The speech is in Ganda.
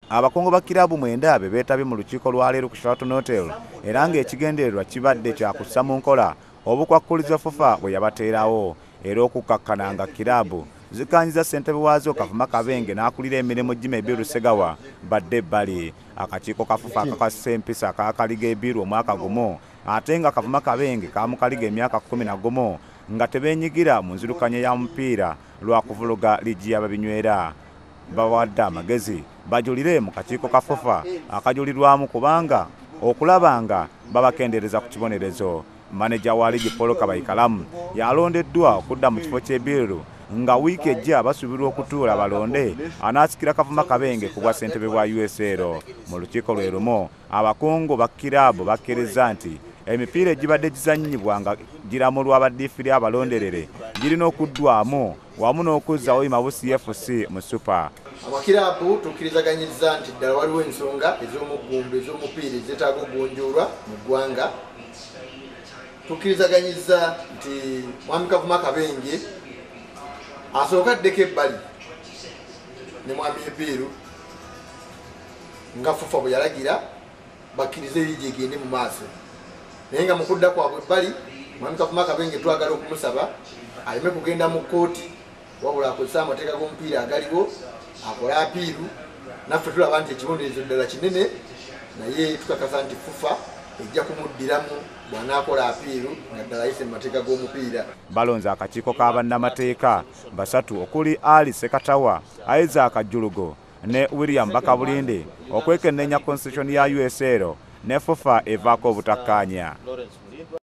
Abakungu ba kirabu 9 be beetabye mu lukiiko lwa leero ku Sheraton Hotel era ng'ekigendererwa kibadde kya kussa mu nkola obukwakkulizo FUFA bwe yabateerawo era okukakkana nga kirabu zikanyiza ssentebe waazo Kavuma Kabenge n'akulira emirimu Jimmy Biru Segawa badde ebbali. Akakiiko ka FUFA akakasa empisa kaakaliga Ebiru omwaka gumu ate nga Kavuma Kabenge kaamukaliga emyaka 11 nga tebeenyigira mu nzirukanya ya mupiira lwa kuvuluga ligi y'ababinywera. Bawadde amagezi bajulire mu kakiiko ka FUFA akajulirwamu kubanga okulaba nga babakendeereza ku kibonerezo. Maneja wa ligi Paul Kabayikalamu yalondeddwa okudda mu kifo ky'Ebiru nga wiiki ejja basuubirwa okutuula balonde anaasikira Kavuma Kabenge ku bwa ssentebe bwa USL. Mu lukiiko lwe lumu abakungu ba kiraabu bakkiriza nti emipiira egibadde gizannyibwa nga giramulwa abaddiifiri abalonderere girina okuddwamu wamu n'okuzzawo Imabusi FC mu Super. Abakiraabu tukkirizaganyizza nti ddala waliwo ensonga ez'omugumba ez'omupiira ezeetaaga okugonjoolwa mu ggwanga. Tukkirizaganyizza nti mwami Kavuma Kabenge asooka addeko ebbali ne mwami Ebiru nga FUFA bwe yalagira bakkirize liigi egende mu maaso. Naye nga mu kudda kwabwe ebbali mwami Kavuma Kabenge twagala okumusaba aleme kugenda mu kkooti wabula akozesa amateeka g'omupiira agaliwo akole apiiru. Naffe tulaba nti ekibonerezo ddala kinene naye tukakasa nti FUFA ejja kumuddiramu bw'anaakola apiiru nga ddala ayise mu mateeka g'omupiira. Balonze akakiiko ka bannamateeka basatu okuli Ali Sekatawa, Isaac Julugo ne William Bakabulinde okwekenneenya constitution ya USL ne FUFA evaako obutakkaanya.